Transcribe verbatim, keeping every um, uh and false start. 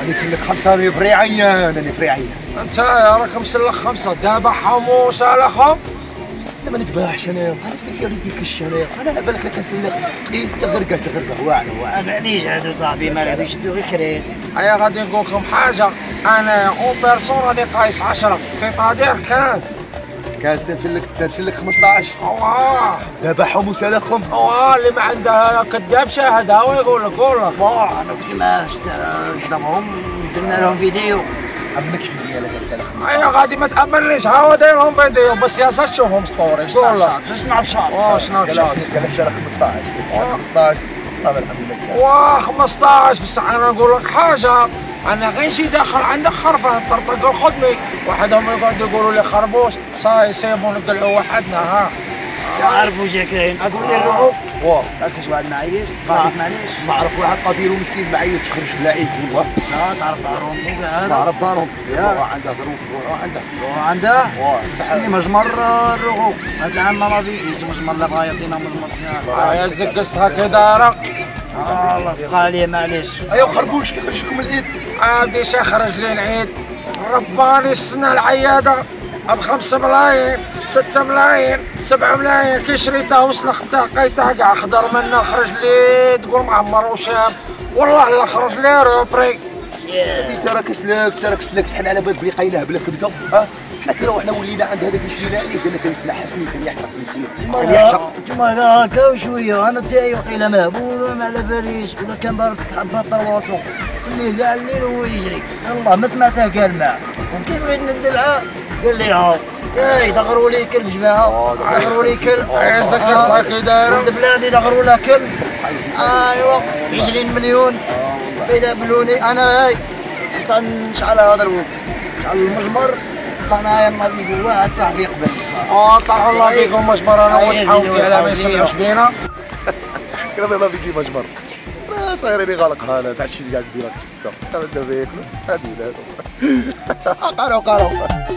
انا نسلك خمسة، انا فري عيان، انا فري عيان. انت يا راك مسلك خمسه دابا حموس على خم. انا ما نتباعش، انا انا سبيسياليتي كش، انا انا على بالك كنسلك تقيل تغرقه تغرقه واعر واعر. معليش هادو صاحبي ما غاديش يشدو غير كريت. هيا غادي نقول لكم حاجه، انا اون بيرسون راني قايس عشرة سيتادير كاز كاس تنسلك تنسلك خمسطاش. واه دابا حمص على خم. واه اللي ما عنده كذاب شاهد هو يقول لك قول لك. بون انا كنت ما شدهم درنا لهم فيديو. عمك في ديالك السلام. هيا غادي ما تامنليش، ها هو داير لهم فيديو بس يا سا تشوفهم ستوري قول لك. في سناب شات. واه سناب شات. قال شرا خمسطاش، خمسطاش طبعا الحمد لله. واه خمسطاش بصح انا نقول لك حاجه، انا غير نجي داخل عندك خرفه طرطق الخدمي، وحدهم يقعدوا يقولوا لي خربوش صاي سيبوا نقلعوا وحدنا. ها تعرف واش كاين؟ اقول لي الرعوب. واه كاش واحد معيش قاعد معليش. نعرف واحد قدير ومسكين معيط تخرج بلاعيب هو. لا تعرف دارهم كاع. نعرف دارهم يا عنده ظروف عنده عنده واه تحني مجمر الرغوب. هاد العام ما فيش مجمر لا بغا يعطينا مجمر فيها. يا زقستها كي دايره. الله سقى عليه معليش. ايوا خربوش كيخرجكم العيد. عادي خرج لي العيد، رباني السنه العياده بخمس ملايين ستة ملايين سبعة ملايين كي شريتها وسلخ تاعي كاع خضر منه خرج لي تقول معمر وشاب، والله لا خرج لي روبري. ترى كسلك ترى كسلك سحن على باب بلي قايلها بلا كبده. ها حنا كي روحنا ولينا عند هذاك شرينا عليه قال لك كيسمع حسني كان يحرق مسكين كان يعشق. تما هكا وشويه انا تاعي وقيله مهبول ما على باليش ولا كان بارك تحب الطرواسو تمي كاع الليل وهو يجري. والله ما سمعته قال معاه وكي بغيت ندلعه قال لي هاو اي دغروا لي كلب جماعه دغروا لي كلب. اي زكا كي دايره ولد بلادي دغروا له كلب. ايوا عشرين مليون بدا بلوني انا هاي نشعل هذا الوقت نشعل المجمر طلعنا يما فيديو واحد تعبيق بس. اه طلعوا الله فيكم مجمر انا وتحاولتي على ما يسمعوش بينا. كلام يلا فيكي مجمر ما صايرين غلق هذا تاع الشي اللي قاعد يدير في السته تبدا فيك هذه لا قالوا قالوا